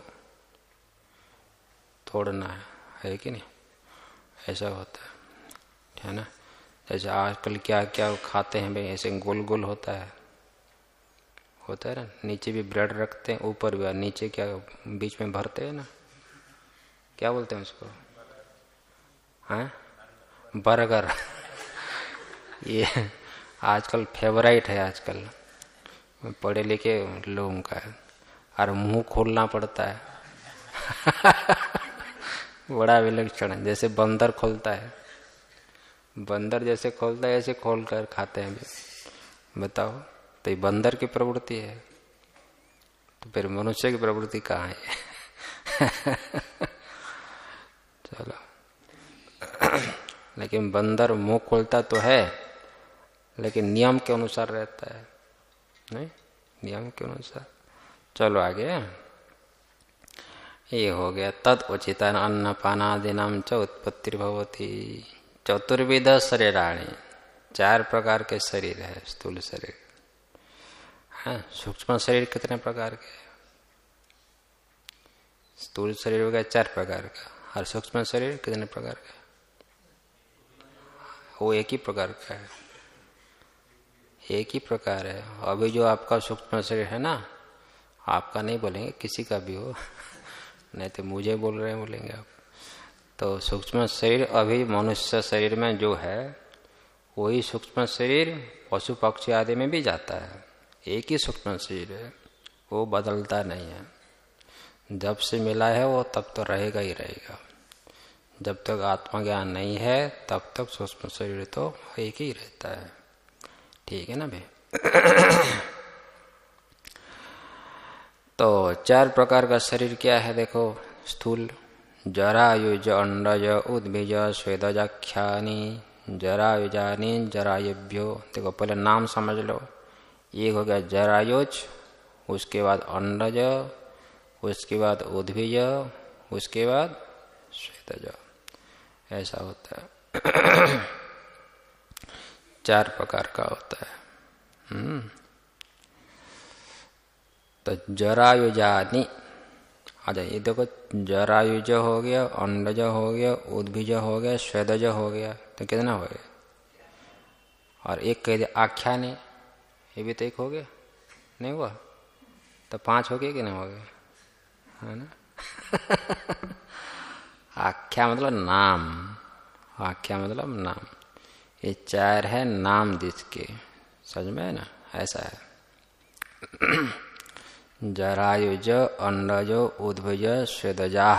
तोड़ना है, है कि नहीं। ऐसा होता है, है ना। जैसे आजकल क्या क्या खाते हैं भाई, ऐसे गोल गोल होता है, होता है ना। नीचे भी ब्रेड रखते हैं, ऊपर भी, नीचे क्या बीच में भरते हैं ना, क्या बोलते हैं उसको, हैं, बर्गर। ये आजकल फेवराइट है, आजकल पढ़े लिखे लोगों का है। और मुंह खोलना पड़ता है। बड़ा विलक्षण है, जैसे बंदर खोलता है, बंदर जैसे खोलता है ऐसे खोल कर खाते हैं। बताओ, तो ये बंदर की प्रवृत्ति है, तो फिर मनुष्य की प्रवृत्ति कहाँ है। चलो, लेकिन बंदर मुंह खोलता तो है, लेकिन नियम के अनुसार रहता है, नहीं, नियम के अनुसार। चलो आगे, ये हो गया तद उचिता अन्न पानादिनाम च उत्पत्तिर्भवति। चतुर्विध शरीराणि, चार प्रकार के शरीर है, स्थूल शरीर। हाँ, सूक्ष्म शरीर कितने प्रकार के, स्थूल शरीर हो गया चार प्रकार का, और सूक्ष्म शरीर कितने प्रकार का, वो एक ही प्रकार का है, एक ही प्रकार है। अभी जो आपका सूक्ष्म शरीर है ना, आपका नहीं बोलेंगे, किसी का भी हो, नहीं तो मुझे बोल रहे हैं बोलेंगे आप। तो सूक्ष्म शरीर अभी मनुष्य शरीर में जो है, वही सूक्ष्म शरीर पशु पक्षी आदि में भी जाता है। एक ही सूक्ष्म शरीर है, वो बदलता नहीं है। जब से मिला है वो तब तो रहेगा ही रहेगा। जब तक आत्मज्ञान नहीं है तब तक सूक्ष्म शरीर तो एक ही रहता है, ठीक है ना भाई। तो चार प्रकार का शरीर क्या है देखो, स्थूल जरायुज अंडज उद्भिज स्वेदजाख्यानी जरायुजानी जरायुभ्यो। देखो पहले नाम समझ लो, एक हो गया जरायुज, उसके बाद अंडज, उसके बाद उद्भिज, उसके बाद स्वेदज, ऐसा होता है। चार प्रकार का होता है। हम्म तो जरायुजानी आ जाइए, देखो जरायुज हो गया, अंडज हो गया, उद्भिज हो गया, स्वेदज हो गया, तो कितना हो गया। और एक कह दिया आख्यानी, ये भी तो एक हो गया, नहीं हुआ, तो पांच हो गए कि नहीं हो गए, है ना। आख्या मतलब नाम, आख्या मतलब नाम, ये चार है नाम जिसके, समझ में है ना, ऐसा है। जरायुज अंडज उद्भिज स्वेदजाः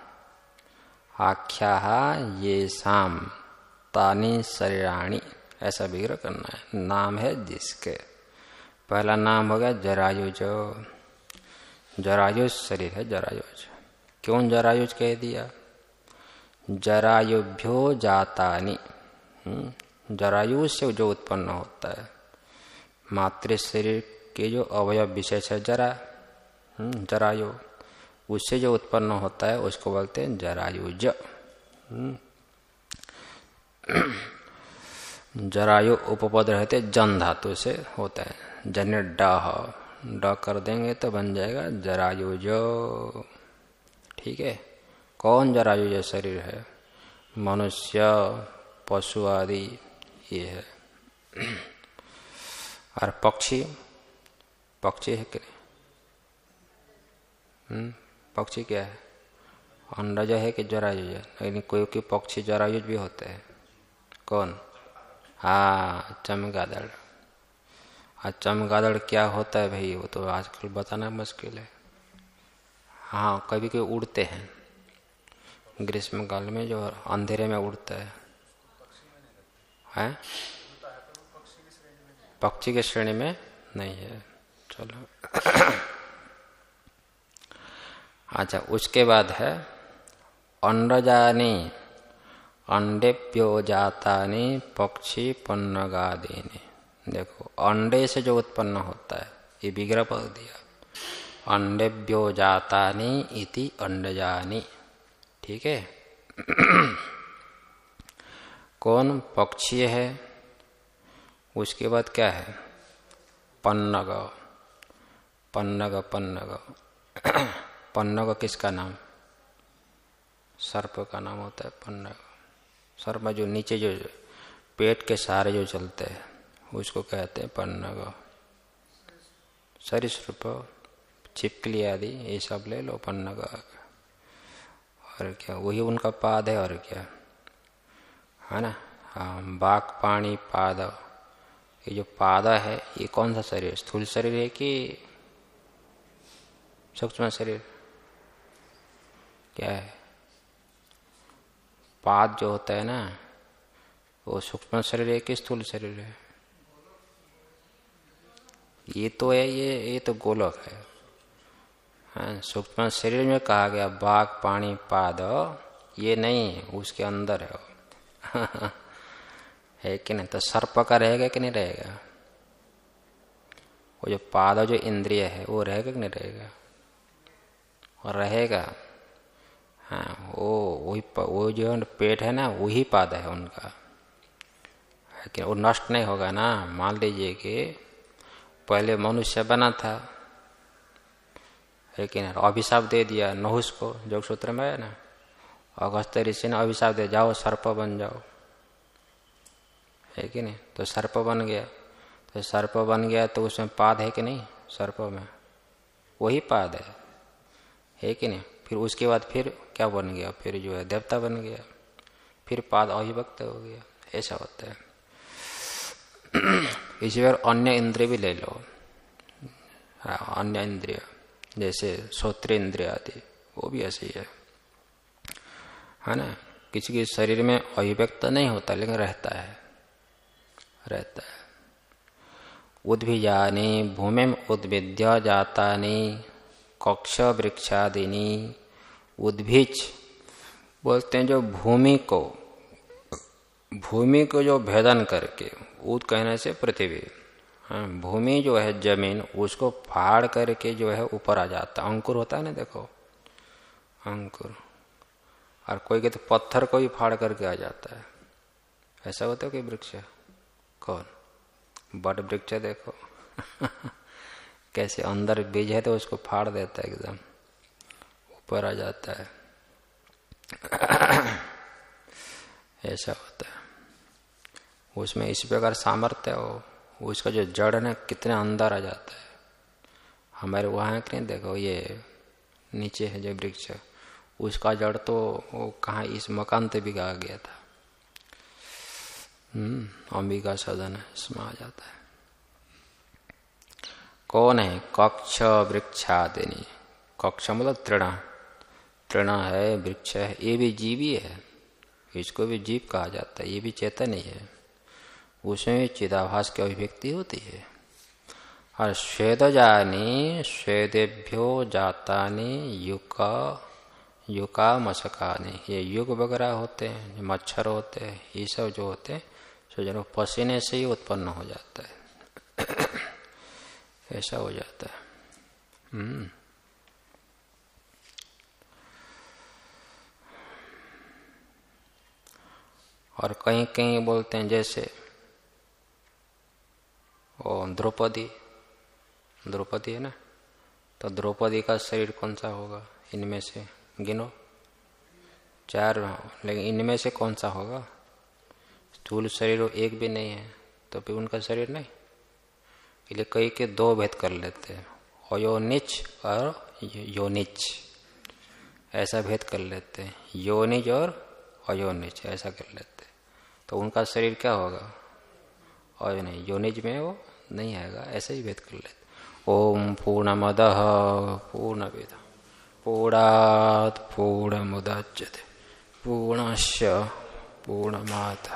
आख्याः येषां तानि शरीराणि, ऐसा विग्रह करना है। नाम है जिसके, पहला नाम हो गया जरायुज, जरायुज शरीर है, जरायुज। क्यों जरायुज कह दिया, जरायुभ्यो जातानि, जरायु से जो उत्पन्न होता है, मातृ शरीर के जो अवयव विशेष है जरा, जरायु, उससे जो उत्पन्न होता है उसको बोलते हैं जरायुज। जरायु उपपद रहते जन धातु से होता है, जन्य ड ड कर देंगे तो बन जाएगा जरायुज, ठीक है। कौन जरायु जो शरीर है? मनुष्य, पशु आदि ये है। और पक्षी, पक्षी है कि नहीं? पक्षी क्या है? अंडज है कि जरायुज है? लेकिन कोई कोई पक्षी जरायुज भी होते हैं। कौन? हाँ, चमगादड़। और चमगादड़ क्या होता है भाई? वो तो आजकल बताना मुश्किल है। हाँ, कभी कभी उड़ते हैं ग्रीष्म काल में, जो अंधेरे में उड़ता है। हैं? पक्षी की श्रेणी में नहीं है। चलो अच्छा, उसके बाद है अंडजानी अंडेभ्यो जातानि पक्षी पन्नगादीनि। देखो, अंडे से जो उत्पन्न होता है, ये विग्रह पद दिया। अंडेभ्यो जातानि इति अंडजानि। ठीक है। कौन? पक्षी है। उसके बाद क्या है? पन्नग। पन्नग पन्नग पन्नग किसका नाम? सर्प का नाम होता है पन्नग। सर्प जो नीचे जो पेट के सहारे जो चलते हैं उसको कहते हैं पन्नग। सरीसृप, छिपकली आदि ये सब ले लो, पन्नग। और क्या, वही उनका पाद है। और क्या है ना? हाँ, बाघ पाणी पाद। ये जो पाद है ये कौन सा शरीर? स्थूल शरीर है कि सूक्ष्म शरीर? क्या है? पाद जो होता है ना, वो सूक्ष्म शरीर है कि स्थूल शरीर है? ये तो है, ये ये तो गोलक है। हाँ, सूक्ष्म शरीर में कहा गया बाघ पाणी पाद, ये नहीं, उसके अंदर है। है कि नहीं? तो सर्प का रहेगा कि नहीं रहेगा? वो जो पाद जो इंद्रिय है वो रहेगा कि नहीं रहेगा? और रहेगा। हाँ, वो वही वो जो पेट है ना, वही पाद है उनका। है कि वो नष्ट नहीं होगा ना। मान लीजिए कि पहले मनुष्य बना था, लेकिन अभिशाप दे दिया नहुष को, योग सूत्र में है ना, अगस्त्य ऋषि ने अभिशाप दे, जाओ सर्प बन जाओ। है कि नहीं? तो सर्प बन गया। तो सर्प बन गया तो उसमें पाद है कि नहीं? सर्प में वही पाद है। है कि नहीं? फिर उसके बाद फिर क्या बन गया? फिर जो है देवता बन गया, फिर पाद अभिव्यक्त हो गया। ऐसा होता है। इसी बार अन्य इंद्रिय भी ले लो। अन्य इंद्रिय जैसे श्रोत्र इंद्रिय आदि, वो भी ऐसे ही है। है ना? किसी के शरीर में अभिव्यक्त नहीं होता, लेकिन रहता है रहता है उद्भिजानि भूमि उद्भिद्य जातानि कक्ष वृक्षादिनी। उद्भिज बोलते हैं जो भूमि को भूमि को जो भेदन करके, उद कहने से पृथ्वी, हाँ, भूमि जो है जमीन, उसको फाड़ करके जो है ऊपर आ जाता। अंकुर होता है ना, देखो अंकुर। और कोई के तो पत्थर को ही फाड़ करके आ जाता है। ऐसा होता है कोई वृक्ष? कौन? बड़ वृक्ष देखो। कैसे अंदर बीज है तो उसको फाड़ देता है, एकदम ऊपर आ जाता है। ऐसा होता है। उसमें इस प्रकार सामर्थ्य हो, उसका जो जड़ है ना, कितने अंदर आ जाता है। हमारे वहाँ के नहीं, देखो ये नीचे है जो वृक्ष, उसका जड़ तो वो कहाँ, इस मकान पे भी आ गया था। हम्म अंबिका सदन है, इसमें आ जाता है। कौन है? कक्ष वृक्षादिनी। कक्ष मतलब तृण, तृण है, वृक्ष है, ये भी जीव ही है। इसको भी जीव कहा जाता है, ये भी चेतन ही है। उसमें भी चिदाभास की अभिव्यक्ति होती है। और स्वेदजानी स्वेदेभ्यो जातानि युका युका मशकानी। ये युग वगैरह होते हैं, मच्छर होते हैं, ये सब जो होते हैं सो जब पसीने से ही उत्पन्न हो जाता है। ऐसा हो जाता है। हम्म और कहीं कहीं बोलते हैं, जैसे ओ द्रौपदी, द्रौपदी है ना, तो द्रौपदी का शरीर कौन सा होगा इनमें से? गिनो, चार, लेकिन इनमें से कौन सा होगा? स्थूल शरीर एक भी नहीं है तो फिर उनका शरीर नहीं। इसलिए कई के दो भेद कर लेते हैं, अयोनिच और योनिच, ऐसा भेद कर लेते हैं, योनिज और अयोनिच ऐसा कर लेते हैं। तो उनका शरीर क्या होगा? अयोनिज, योनिज में वो नहीं आएगा, ऐसे ही भेद कर लेते। ओम पूर्णमदः पूर्णमिदं पूर्णात् पूर्णमुदच्यते पूर्णस्य पूर्णमादाय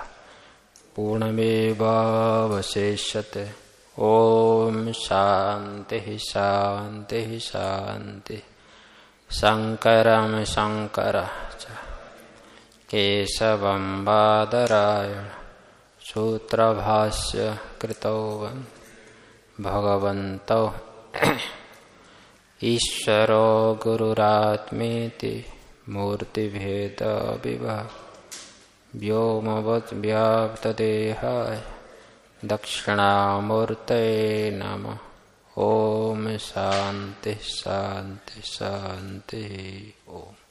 पूर्णमेवावशिष्यते। ओम शांति शांति शांति। शंकरं शंकरं च केशवं बादरायण सूत्रभाष्य कृतौ भगवन्तौ ईश्वरो गुरुरात्मेति मूर्तिभेद विभाग व्योमवत् व्याप्तदेहाय दक्षिणामूर्तये नमः। ओम शांति शांति शांति। ओम।